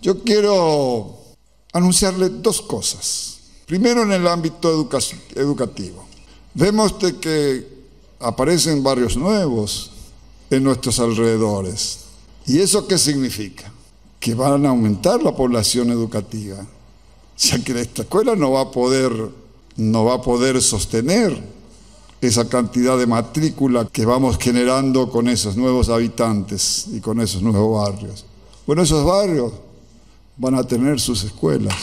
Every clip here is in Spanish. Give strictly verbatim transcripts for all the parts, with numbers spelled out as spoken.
Yo quiero anunciarle dos cosas. Primero, en el ámbito educa- educativo. Vemos de que aparecen barrios nuevos en nuestros alrededores. ¿Y eso qué significa? Que van a aumentar la población educativa, ya que esta escuela no va a poder, no va a poder sostener esa cantidad de matrícula que vamos generando con esos nuevos habitantes y con esos nuevos barrios. Bueno, esos barrios van a tener sus escuelas.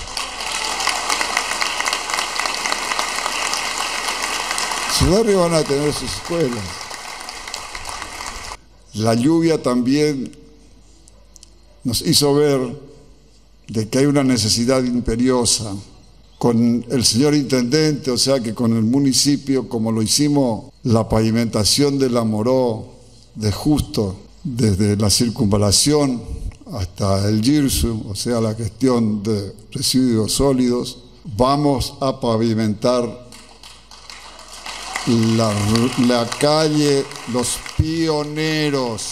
Sus barrios van a tener sus escuelas. La lluvia también nos hizo ver de que hay una necesidad imperiosa con el señor intendente, o sea que con el municipio, como lo hicimos la pavimentación de la Moró, de Justo, desde la circunvalación hasta el Girsu, o sea la gestión de residuos sólidos. Vamos a pavimentar la, la calle Los Pioneros.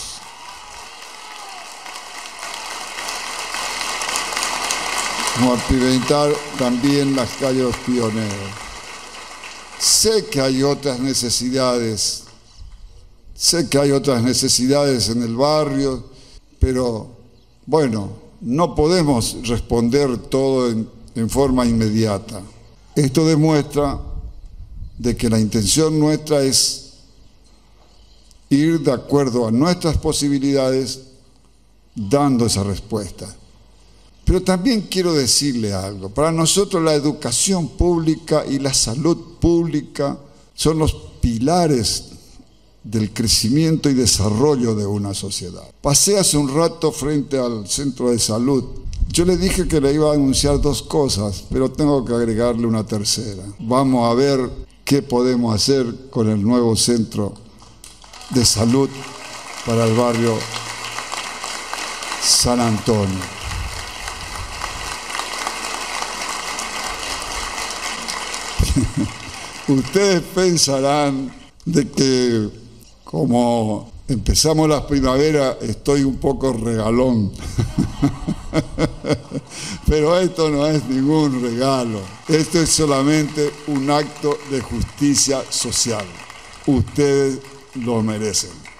Vamos a pavimentar también las calles Los Pioneros. Sé que hay otras necesidades, sé que hay otras necesidades en el barrio, pero bueno, no podemos responder todo en, en forma inmediata. Esto demuestra de que la intención nuestra es ir de acuerdo a nuestras posibilidades dando esa respuesta. Pero también quiero decirle algo. Para nosotros la educación pública y la salud pública son los pilares del crecimiento y desarrollo de una sociedad. Pasé hace un rato frente al centro de salud. Yo le dije que le iba a anunciar dos cosas, pero tengo que agregarle una tercera. Vamos a ver qué podemos hacer con el nuevo centro de salud para el barrio San Antonio. Ustedes pensarán de que como empezamos las primaveras estoy un poco regalón, pero esto no es ningún regalo, esto es solamente un acto de justicia social. Ustedes lo merecen.